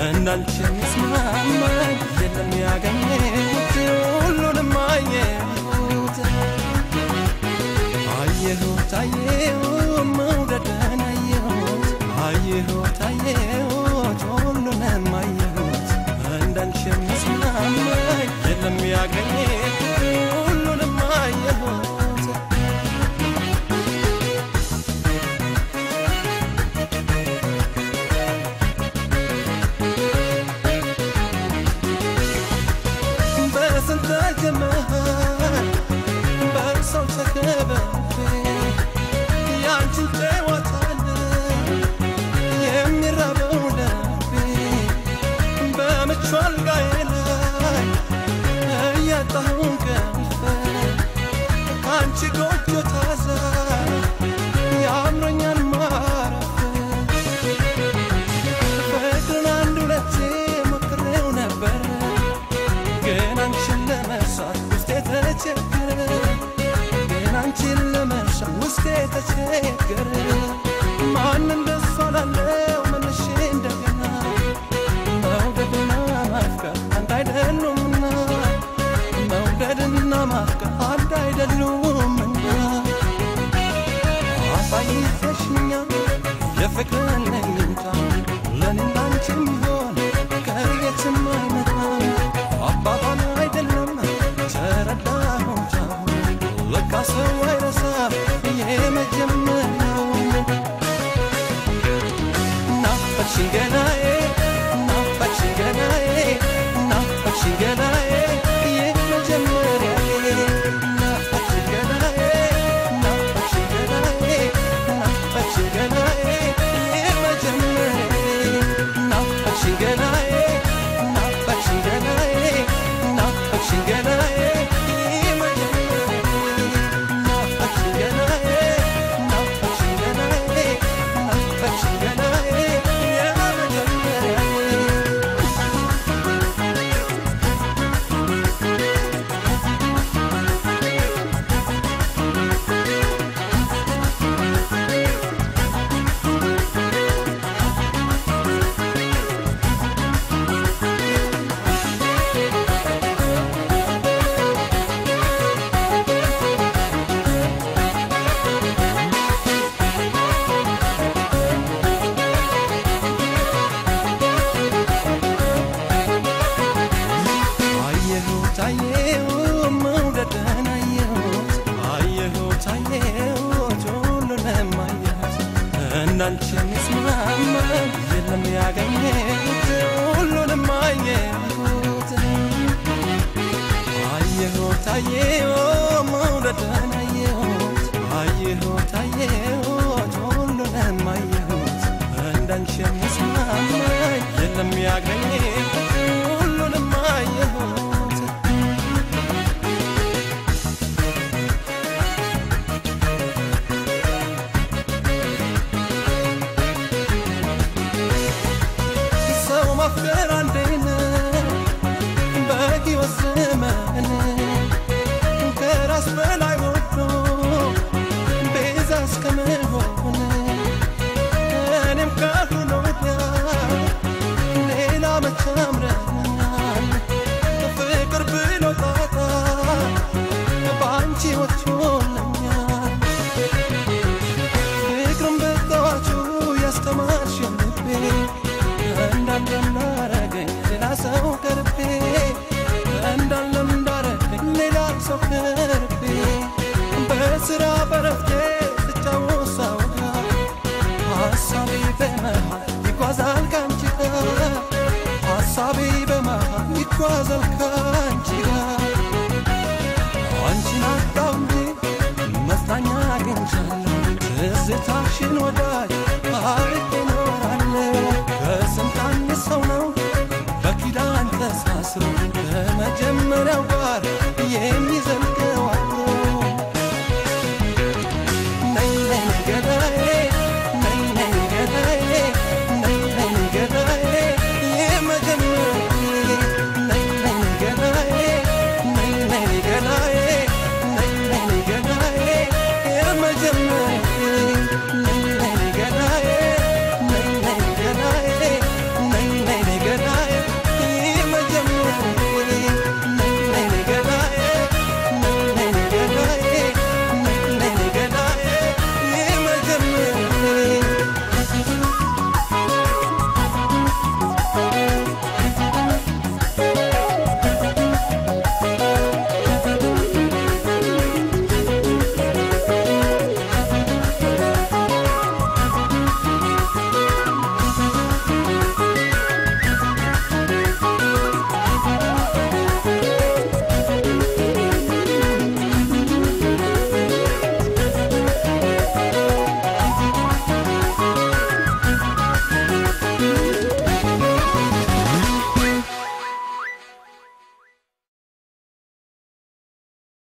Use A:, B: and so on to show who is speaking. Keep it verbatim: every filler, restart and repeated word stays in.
A: እንዳንቺ የሚስማማ የለም ያገኘሁት ሁሉንም አየሁት አየሁት አየሁት መውደድን አየሁት አየሁት አየሁት ሁሉንም አየሁት እንዳንቺ የሚስማማ የለም ያገኘሁት ሁሉንም አየሁት ማን እንደሰላለው ምንሽ እንደገና መውደድና ማፍቀር አንድ አይደሉምና መውደድና ማፍቀር አንድ አይደሉምና አሳይተሽኛ የፍቅርን ለኝታ ለኔና አንቺም ቢሆን ከየትም አይመጣም አባባል አይደለም ተረዳሁት ለካ ሰው አይረሳም የመጀመሪያው ናፈቅሽኝ ገናዬ ናፈቅሽኝ ገናዬ ናፈቅሽኝ ገናዬ የመጀመሪያዬ ናፈቅሽኝ ገናዬ ናፈቅሽኝ ገናዬ ናፈቅሽኝ ገናዬ የመጀመሪያዬ ናፈቅሽኝ ገናዬ ናፈቅሽኝ ገናዬ ናፈቅሽኝ ገናዬ እንዳንቺ የሚስማማ የለም ያገኘሁት ሁሉንም አየሁት አየሁት አየሁት መውደድን አየሁት አየሁት አየሁት ሁሉንም አየሁት እንዳንቺ የሚስማማ የለም ያገኘሁት ሁሉንም አየሁት ፍቅር አንዴነ በሕይወት ዘመን ከራስ በላይ ወዶ ቤዛ እስከመሆን እኔም ካሁን ወዲያ ሌላ መች አምረኛል ፍቅር ብሎ ጣጣ በአንቺ ወጥቶልኛል ፍቅርን በጠዋቱ ያስተማርሽኝ ልቤ እንዳለም ዳረገኝ ሌላ ሰው ቀርቤ እንዳለም ዳረገኝ ሌላ ሰው ቀርቤ በስራ በረፍቴ ስጫወት ሳወጋ ሀሳቤ በመሃል ይጓዛል ካንቺ ጋር ሀሳቤ በመሃል ይጓዛል ካንቺ ጋር አንቺን አጣሁ እንጂ መጽናኛ አግኝቻለሁ ትዝታሽን ወዳጅ